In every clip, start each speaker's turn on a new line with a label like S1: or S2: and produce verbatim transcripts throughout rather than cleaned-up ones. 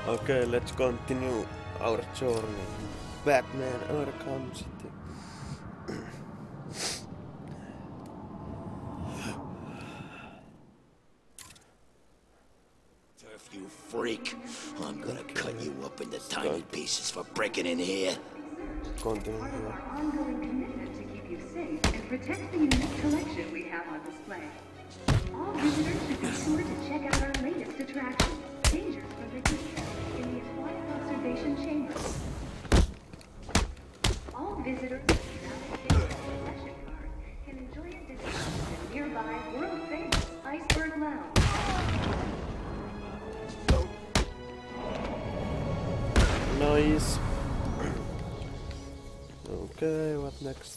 S1: Okay, let's continue our journey. Batman Arkham City.
S2: Turf, you freak. I'm gonna cut you up into tiny pieces for breaking in here.
S1: Continue
S3: Part of
S1: here.
S3: our ongoing commitment to keep you safe and protect the unique collection we have on display. All visitors should be sure to check out our latest attraction, Dangers from the Deep, in the Aquatic Observation Chamber. All visitors with a valid ticket or concession card can enjoy a discount at the nearby world-famous Iceberg Lounge.
S1: Nice. Okay, what next?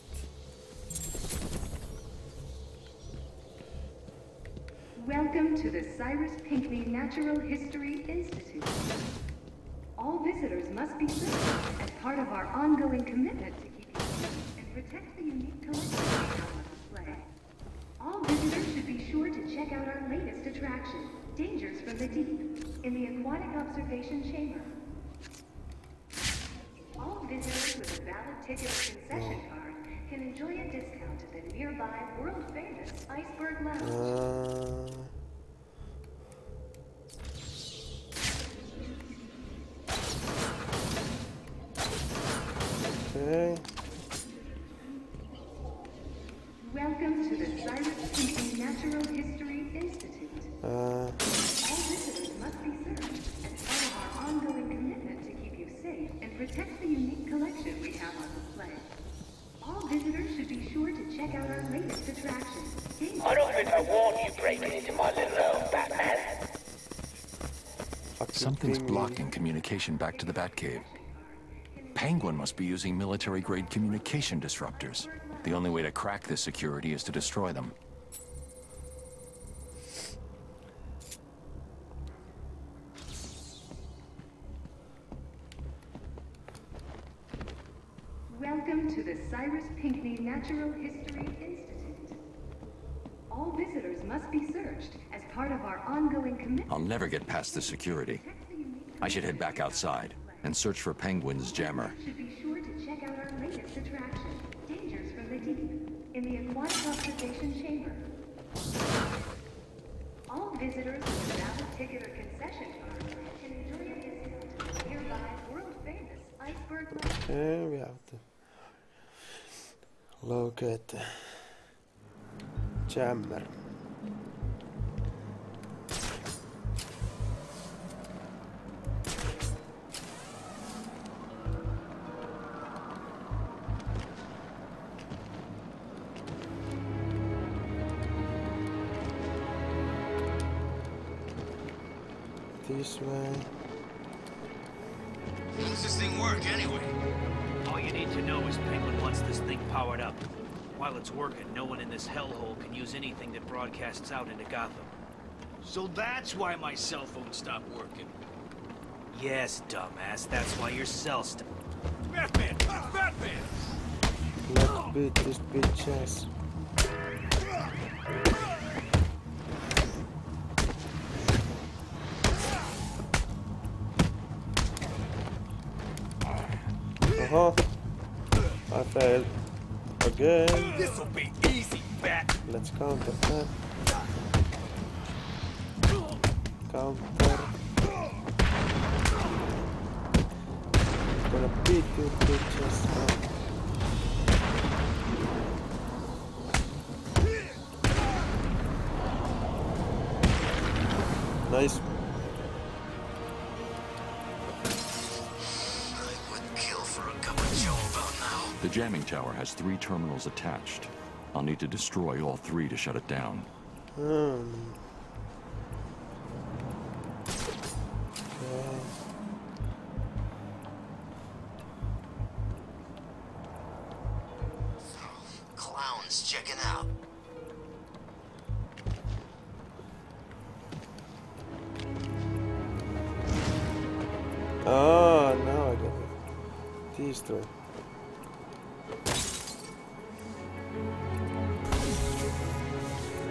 S3: Welcome to the Cyrus Pinckney Natural History Institute. All visitors must be served as part of our ongoing commitment to keep you safe and protect the unique collection we have on display. All visitors should be sure to check out our latest attraction, Dangers from the Deep, in the Aquatic Observation Chamber. All visitors with a valid ticket or concession card can enjoy a discount at the nearby world-famous Iceberg Lounge.
S1: Uh, okay.
S3: Welcome to the Cyrus Pinckney Natural History Institute.
S1: Uh,
S3: All visitors must be served as part of our ongoing commitment to keep you safe and protect the unique collection we have on display. All visitors should be sure to check out our latest attraction.
S4: I don't think I want you breaking into my little home, Batman.
S1: fucking
S5: Something's
S1: penguin.
S5: blocking communication back to the Batcave. Penguin must be using military-grade communication disruptors. The only way to crack this security is to destroy them.
S3: Welcome to the Cyrus Pinckney Natural History Institute. All visitors must be searched as part of our ongoing commitment.
S5: I'll never get past the security. I should head back outside and search for Penguin's jammer.
S3: Should be sure to check out our latest attraction, Dangers from the Deep, in the Aquatic Observation Chamber. All visitors with a valid ticket or concession card can enjoy a discount at the nearby world-famous Iceberg Lounge.
S1: Okay, we have to locate the jammer. This way.
S2: How does this thing work anyway?
S6: All you need to know is Penguin wants this thing powered up. While it's working, no one in this hellhole can use anything that broadcasts out into Gotham.
S7: So that's why my cell phone stopped working.
S6: Yes, dumbass, that's why your cell st-
S7: Batman! Batman!
S1: Let's beat this bitch ass. Uh-huh. I failed. Again.
S7: This'll be easy, Bat!
S1: Let's counter that. Counter. Gonna beat you bitches up. Nice.
S2: I would kill for a cup of joe about now.
S5: The jamming tower has three terminals attached. I'll need to destroy all three to shut it down.
S1: Hmm. Okay.
S2: Clowns checking out.
S1: Ah, now I get it. These three.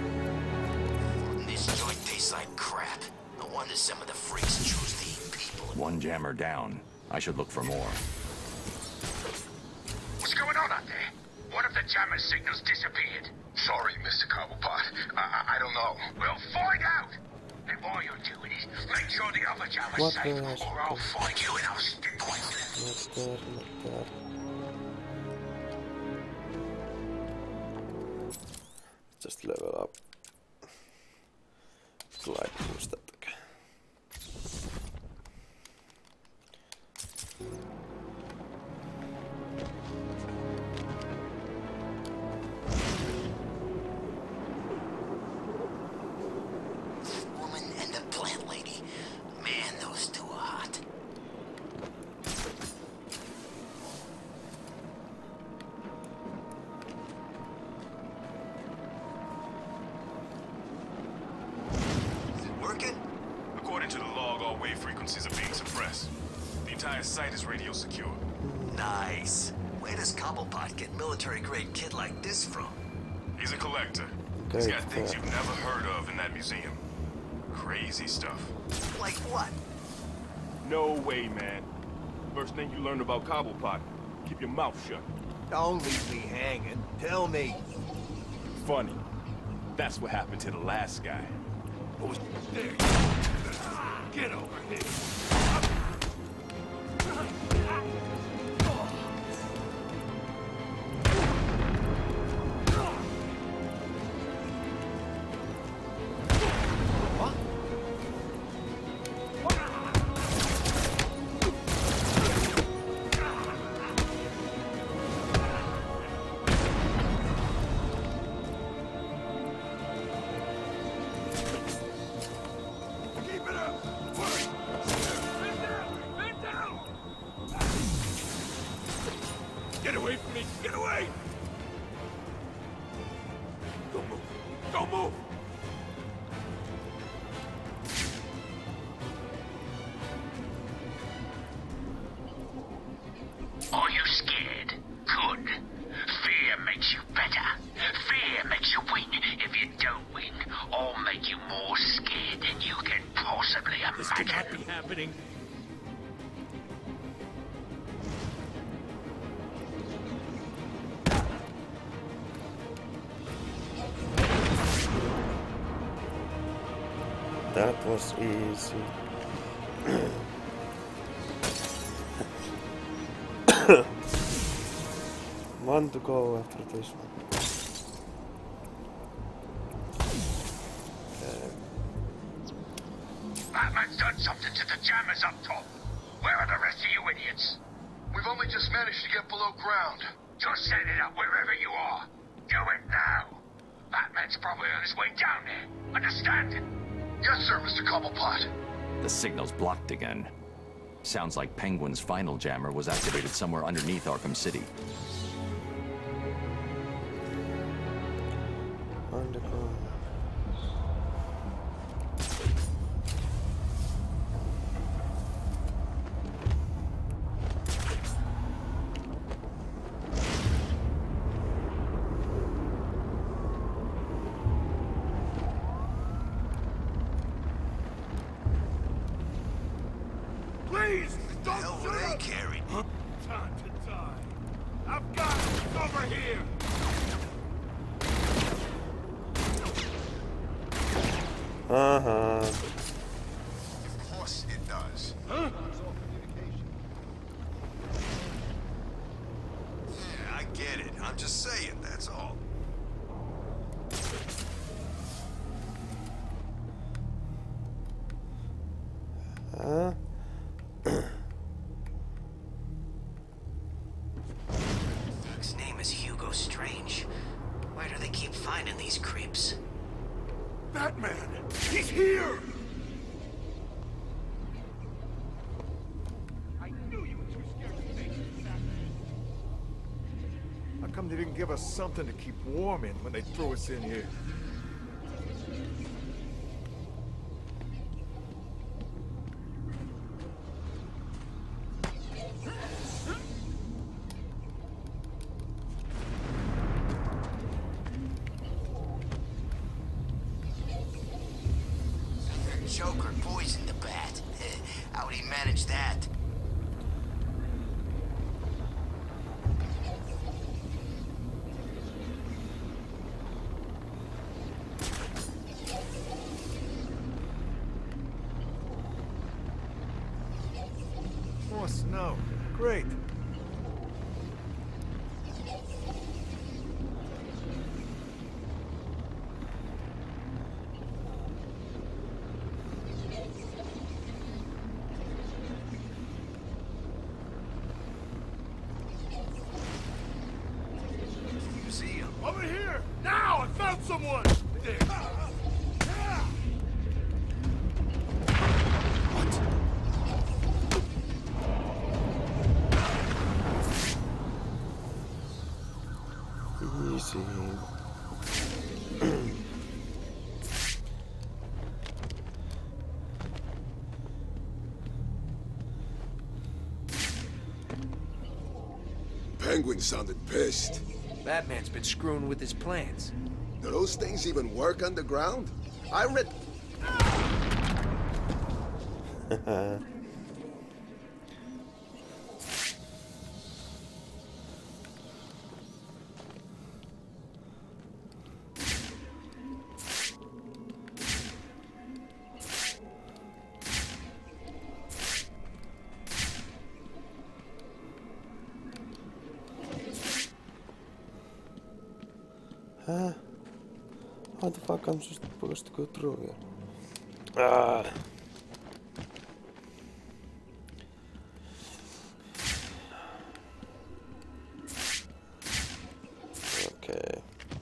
S2: This joint tastes like crap. No wonder some of the freaks choose to eat people
S5: One jammer down. I should look for more.
S4: What's going on out there? One of the jammer signals disappeared.
S8: Sorry, Mister Cobblepot. I, I I don't know.
S4: We'll find out. And while you're doing it, make sure the other jammer's
S1: What
S4: safe,
S1: the-
S4: or I'll find you and I'll stick pointless.
S1: Not bad, not bad. Just level up. Glide boost attack.
S2: Woman and the plant lady. Man, those two are hot.
S9: Is it working? According to the log, all wave frequencies are being suppressed. The entire site is radio secure.
S2: Nice. Where does Cobblepot get military-grade kit like this from?
S9: He's a collector.
S1: Okay,
S9: He's got things
S1: fair.
S9: you've never heard of in that museum. Crazy stuff.
S2: Like what?
S10: No way, man. First thing you learn about Cobblepot, keep your mouth shut.
S7: Don't leave me hanging. Tell me.
S10: Funny. That's what happened to the last guy.
S7: What was there? Get over here. Get away from me! Get away! Don't move! Don't move!
S4: Are you scared? Good. Fear makes you better. Fear makes you win. If you don't win, I'll make you more scared than you can possibly
S7: This cannot
S4: imagine.
S7: be happening.
S1: That was easy. One to go after this one. Okay.
S4: Batman's done something to the jammers up top. Where are the rest of you idiots?
S8: We've only just managed to get below ground.
S4: Just set it up wherever you are. Do it now. Batman's probably on his way down there. Understand?
S8: Yes, sir, Mister Cobblepot.
S5: The signal's blocked again. Sounds like Penguin's final jammer was activated somewhere underneath Arkham City.
S1: Underground.
S7: Please! Don't
S2: Hell
S7: shoot
S2: were they
S7: us!
S2: carrying?
S7: Time to die. I've got it! Over here!
S1: Uh-huh.
S8: Of course it does.
S7: Huh?
S2: Yeah, I get it. I'm just saying, that's all.
S1: Huh?
S2: His name is Hugo Strange. Why do they keep finding these creeps?
S7: Batman! He's here! I knew you were too scared to face this, Batman. How come they didn't give us something to keep warm in when they threw us in here?
S2: Joker poisoned the bat. How'd he manage that?
S7: More snow. Great.
S2: You see him?
S7: Over here! Now! I found someone! There.
S1: Easy.
S11: Penguin sounded pissed.
S12: Batman's been screwing with his plans.
S11: Do those things even work underground? I read...
S1: Huh? How the fuck I'm supposed to go through here? Ah. Okay.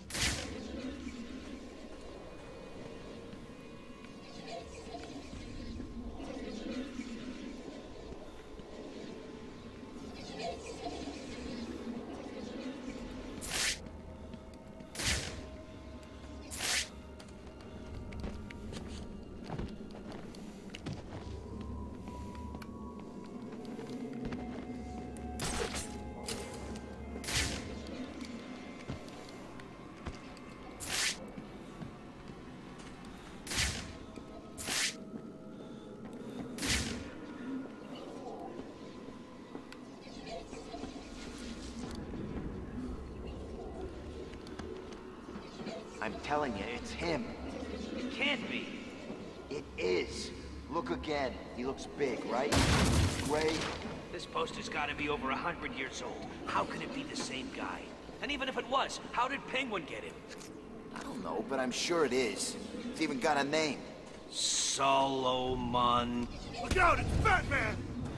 S2: I'm telling you, it's him.
S6: It can't be.
S2: It is. Look again. He looks big, right? Gray.
S6: This poster's gotta be over a hundred years old. How can it be the same guy? And even if it was, how did Penguin get him?
S2: I don't know, but I'm sure it is. It's even got a name.
S6: Solomon.
S7: Look out! It's Batman!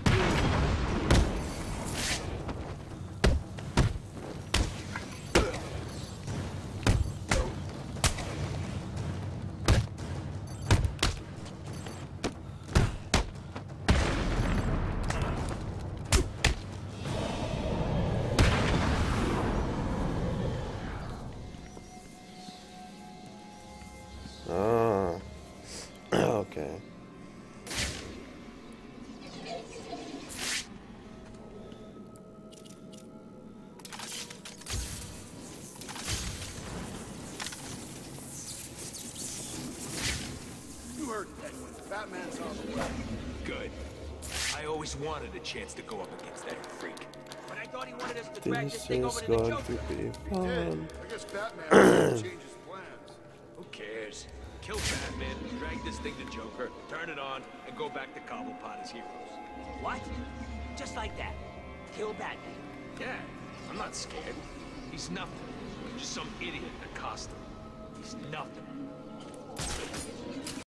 S1: Ah. Okay.
S7: You heard Penguin. Batman's on the way.
S12: Good. I always wanted a chance to go up against that freak.
S6: But I thought he wanted us to drag this
S1: This
S6: thing
S1: is
S6: over to the
S1: going
S6: Joker.
S1: to be
S7: He did.
S1: fun.
S7: I guess Batman has to change his plans.
S12: Who cares? Kill Batman, drag this thing to Joker, turn it on, and go back to Cobblepot as heroes.
S6: What? Just like that. Kill Batman.
S12: Yeah, I'm not scared. He's nothing. Just some idiot in a costume. He's nothing.